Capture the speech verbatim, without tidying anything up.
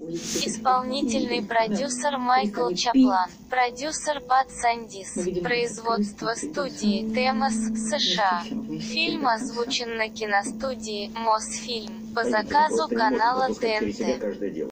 Исполнительный продюсер Майкл Чаплан. Продюсер Пат Сандис. Производство студии Темас, США. Фильм озвучен на киностудии Мосфильм по заказу канала Т Н Т.